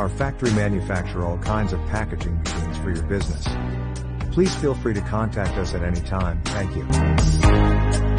Our factory manufacture all kinds of packaging machines for your business. Please feel free to contact us at any time. Thank you.